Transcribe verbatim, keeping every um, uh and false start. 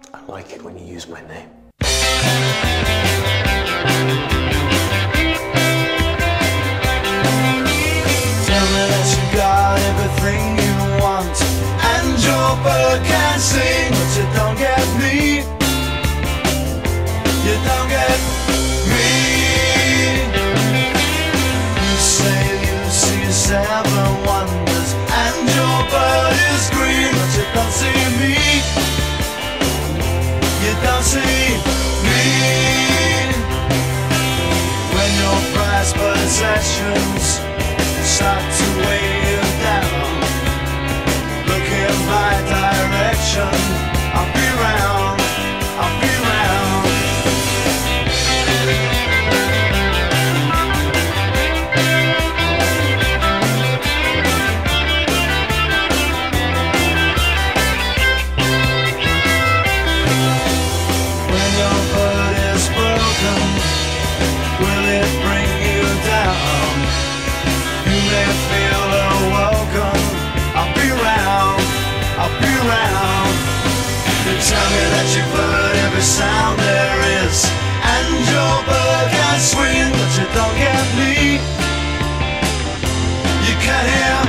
I like it when you use my name. Tell me that you got everything you want, and your bird can sing, but you don't get me. You don't get me. You say you see seven wonders, and your bird is green, but you don't see me. You don't see me. When your prized possessions start to weigh you down, look in my direction. I'll be round, I'll be round. When your bird is broken, will it bring you down? You may feel awoken. I'll be round, I'll be round. You tell me that you've heard every sound there is, and your bird can swing, but you don't get me. You can't hear